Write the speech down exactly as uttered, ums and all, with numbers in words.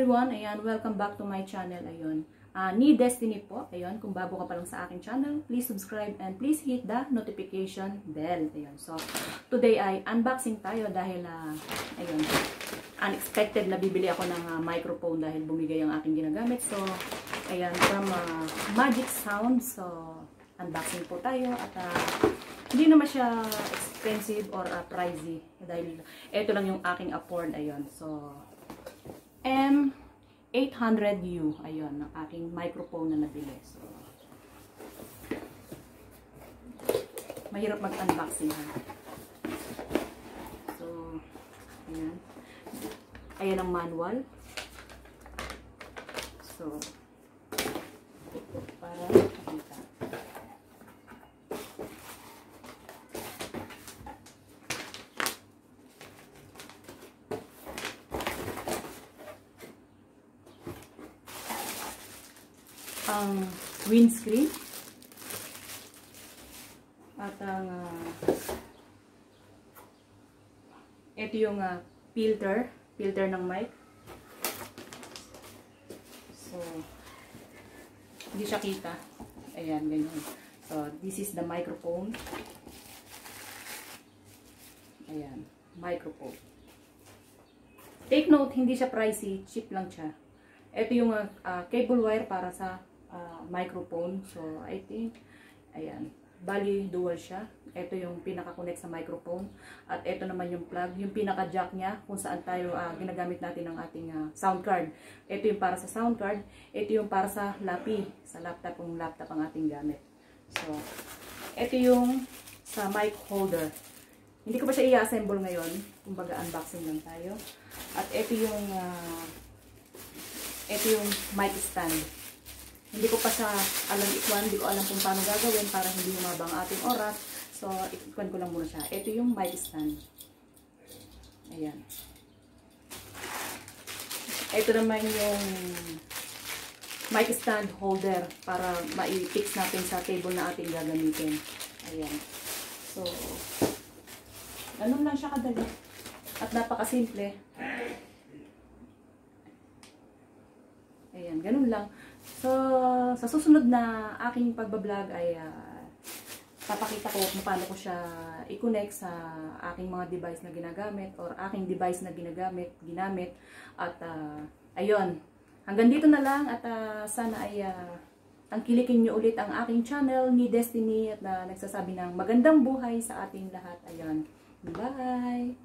everyone, ayan, welcome back to my channel, ayun. Uh, ni Destiny po, ayun, kung bago ka pa lang sa aking channel, please subscribe and please hit the notification bell, ayun. So, today ay unboxing tayo dahil, uh, ayun, unexpected na bibili ako ng uh, microphone dahil bumigay ang aking ginagamit. So, ayan, from uh, Magic Sound, so, unboxing po tayo at uh, hindi naman siya expensive or uh, pricey dahil ito lang yung aking afford, ayun. So, M eight hundred U, ayun, ang aking microphone na nabili. So, mahirap mag-unboxing ha. So, ayan. Ayan ang manual. So, para makita. Ang windscreen at ang uh, ito yung uh, filter filter ng mic. So hindi siya kita, ayan, ganyan. So this is the microphone, ayan, microphone. Take note, hindi siya pricey, cheap lang siya. Ito yung uh, uh, cable wire para sa Uh, microphone. So, I think, ayan, bali dual siya. Ito yung pinaka-connect sa microphone. At ito naman yung plug, yung pinaka-jack niya, kung saan tayo uh, ginagamit natin ang ating uh, sound card. Ito yung para sa sound card. Ito yung para sa lapi, sa laptop, kung laptop ang ating gamit. So, ito yung sa mic holder. Hindi ko pa siya i-assemble ngayon. Kumbaga, unboxing lang tayo. At ito yung uh, ito yung mic stand. Hindi ko pa siya alam ikwan, hindi ko alam kung paano gagawin para hindi humaba ang ating oras. So, ikwan ko lang muna siya. Ito yung mic stand. Ayan. Ito naman yung mic stand holder para ma-fix natin sa table na ating gagamitin. Ayan. So, ganun lang siya kadali. At napakasimple. Ayan, ganun lang. So, sa susunod na aking pagbablog ay uh, papakita ko kung paano ko siya i-connect sa aking mga device na ginagamit or aking device na ginagamit, ginamit. At uh, ayun, hanggang dito na lang at uh, sana ay uh, tangkilikin nyo ulit ang aking channel ni Destiny at uh, nagsasabi ng magandang buhay sa ating lahat. Ayun, bye!